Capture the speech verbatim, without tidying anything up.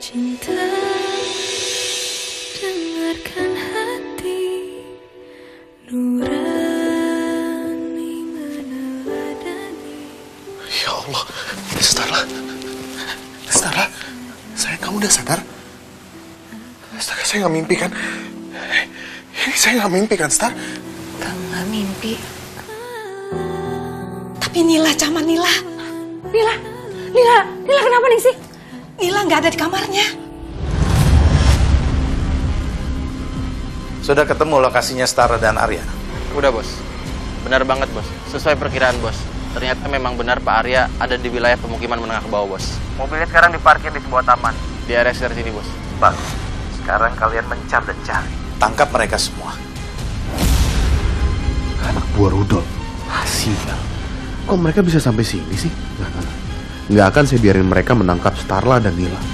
Cinta, dengarkan hati nurani meneladani. Ya Allah, Starla, Starla, sayang kamu udah sadar? Astaga, saya nggak mimpi kan? Ini saya nggak mimpi kan, Star? Kamu nggak mimpi. Tapi Nila, Caman Nila. Nila, Nila, Nila kenapa nih sih? Nila nggak ada di kamarnya. Sudah ketemu lokasinya Stara dan Arya? Udah, Bos. Benar banget, Bos. Sesuai perkiraan, Bos. Ternyata memang benar Pak Arya ada di wilayah pemukiman menengah ke bawah, Bos. Mobilnya sekarang diparkir di sebuah taman. Di area sekitar sini, Bos. Bagus. Sekarang kalian mencar dan cari. Tangkap mereka semua. Anak buah Rudolf. Sial. Kok mereka bisa sampai sini sih? Nggak, nggak, nggak akan saya biarin mereka menangkap Starla dan Nila.